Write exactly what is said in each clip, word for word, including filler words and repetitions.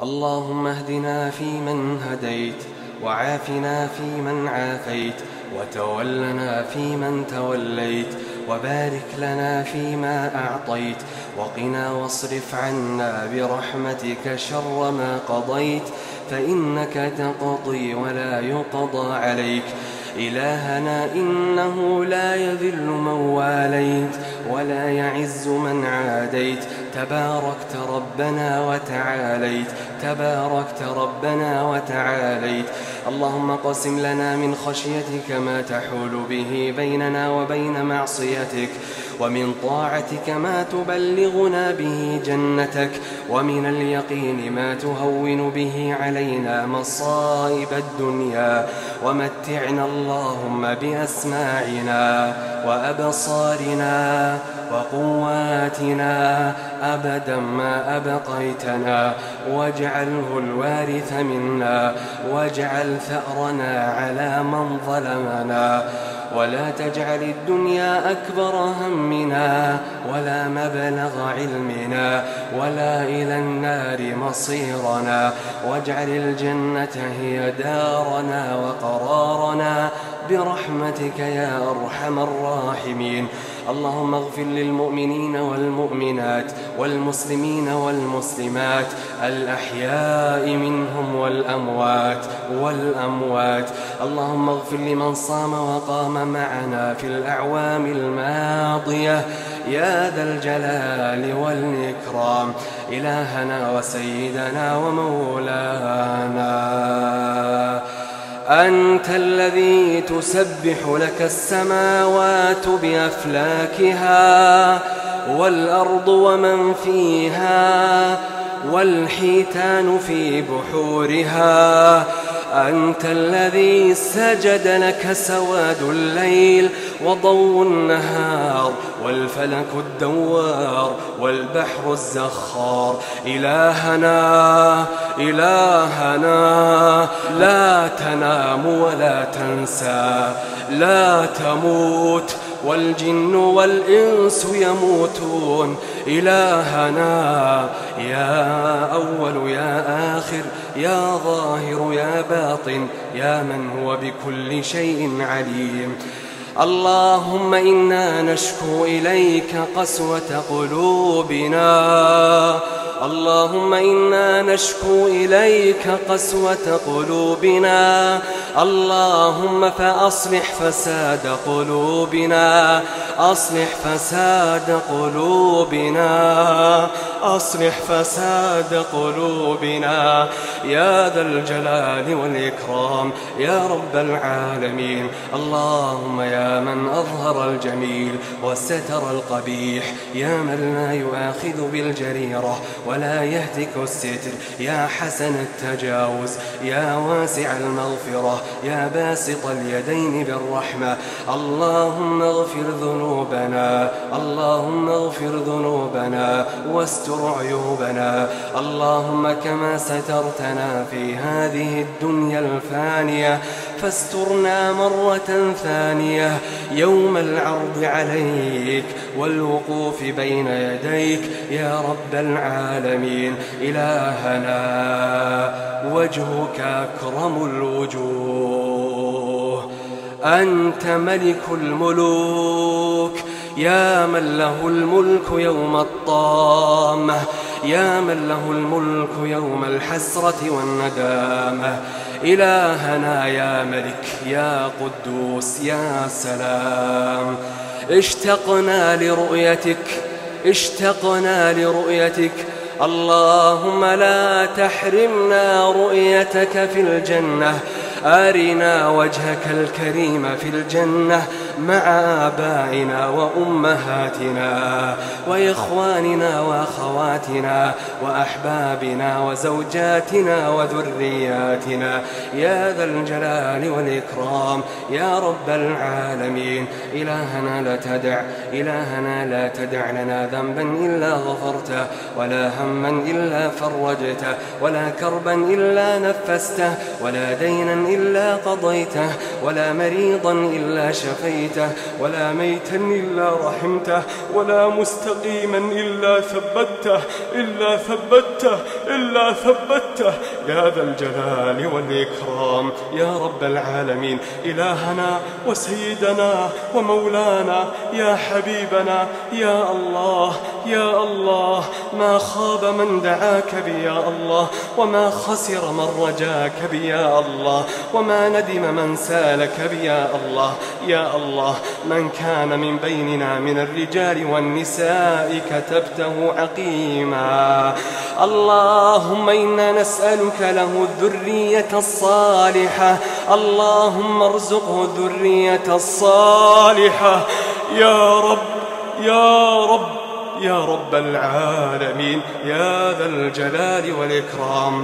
اللهم اهدنا فيمن هديت، وعافنا فيمن عافيت، وتولنا فيمن توليت، وبارك لنا فيما أعطيت، وقنا واصرف عنا برحمتك شر ما قضيت، فإنك تقضي ولا يقضى عليك. إلهنا إنه لا يذل من واليت ولا يعز من عاديت، تباركت ربنا وتعاليت، تباركت ربنا وتعاليت. اللهم قسم لنا من خشيتك ما تحول به بيننا وبين معصيتك، ومن طاعتك ما تبلغنا به جنتك، ومن اليقين ما تهون به علينا مصائب الدنيا، ومتعنا اللهم بأسماعنا وأبصارنا وقواتنا أبدا ما أبقيتنا، واجعله الوارث منا، واجعل ثأرنا على من ظلمنا، ولا تجعل الدنيا أكبر همنا ولا مبلغ علمنا ولا إلى النار مصيرنا، واجعل الجنة هي دارنا وقرارنا برحمتك يا أرحم الراحمين. اللهم اغفر للمؤمنين والمؤمنات والمسلمين والمسلمات الأحياء منهم والأموات والأموات. اللهم اغفر لمن صام وقام معنا في الأعوام الماضية يا ذا الجلال والإكرام. إلهنا وسيدنا ومولانا، أنت الذي تسبح لك السماوات بأفلاكها والأرض ومن فيها والحيتان في بحورها، أنت الذي سجد لك سواد الليل وضوء النهار والفلك الدوار والبحر الزخار. إلهنا إلهنا لا تنام ولا تنسى، لا تموت والجن والإنس يموتون. إلهنا يا أول يا آخر يا ظاهر يا باطن يا من هو بكل شيء عليم. اللهم إنا نشكو إليك قسوة قلوبنا، اللهم إنا نشكو إليك قسوة قلوبنا، اللهم فأصلح فساد قلوبنا، أصلح فساد قلوبنا، أصلح فساد قلوبنا يا ذا الجلال والإكرام يا رب العالمين. اللهم يا من أظهر الجميل وستر القبيح، يا من لا يؤاخذ بالجريرة ولا يهتك الستر، يا حسن التجاوز، يا واسع المغفرة، يا باسط اليدين بالرحمة. اللهم اغفر ذنوبنا، اللهم اغفر ذنوبنا واستر عيوبنا. اللهم كما سترتنا في هذه الدنيا الفانية فاسترنا مرة ثانية يوم العرض عليك والوقوف بين يديك يا رب العالمين. إلهنا وجهك أكرم الوجوه، أنت ملك الملوك، يا من له الملك يوم الطامة، يا من له الملك يوم الحسرة والندامة. إلهنا يا ملك يا قدوس يا سلام، اشتقنا لرؤيتك، اشتقنا لرؤيتك. اللهم لا تحرمنا رؤيتك في الجنة، أرنا وجهك الكريم في الجنة مع آبائنا وأمهاتنا وإخواننا وأخواتنا وأحبابنا وزوجاتنا وذرياتنا يا ذا الجلال والإكرام يا رب العالمين. إلهنا لا تدع إلهنا لا تدع لنا ذنبا إلا غفرته، ولا هما إلا فرجته، ولا كربا إلا نفسته، ولا دينا إلا قضيته، ولا مريضا إلا شفيته، هديته، ولا ميتا إلا رحمته، ولا مستقيما إلا ثبته إلا ثبته إلا ثبته يا ذا الجلال والإكرام يا رب العالمين. إلهنا وسيدنا ومولانا يا حبيبنا يا الله يا الله، ما خاب من دعاك بي يا الله، وما خسر من رجاك بي يا الله، وما ندم من سالك بي يا الله يا الله. من كان من بيننا من الرجال والنساء كتبته عقيما، اللهم إنا نسألك له الذرية الصالحة، اللهم ارزقه الذرية الصالحة يا رب يا رب يا رب العالمين يا ذا الجلال والإكرام.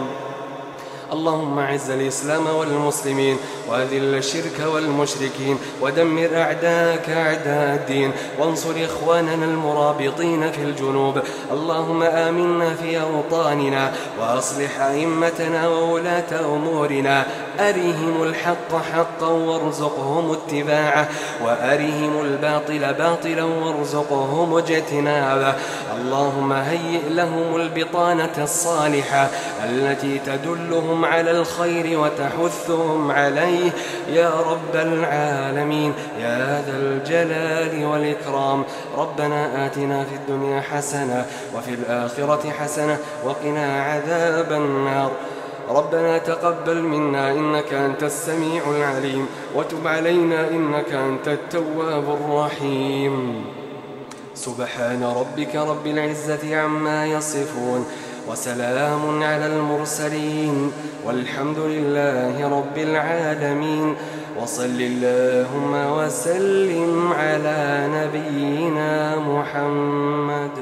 اللهم أعز الإسلام والمسلمين، وأذل الشرك والمشركين، ودمر أعداءك أعداء الدين، وانصر إخواننا المرابطين في الجنوب. اللهم آمنا في أوطاننا، وأصلح أئمتنا وولاة أمورنا، أرهم الحق حقا وارزقهم اتباعه، وأرهم الباطل باطلا وارزقهم اجتنابه. اللهم هيئ لهم البطانة الصالحة التي تدلهم على الخير وتحثهم عليه يا رب العالمين يا ذا الجلال والإكرام. ربنا آتنا في الدنيا حسنة وفي الآخرة حسنة وقنا عذاب النار. ربنا تقبل منا إنك أنت السميع العليم، وتب علينا إنك أنت التواب الرحيم. سبحان ربك رب العزة عما يصفون، وسلام على المرسلين، والحمد لله رب العالمين. وصل اللهم وسلم على نبينا محمد.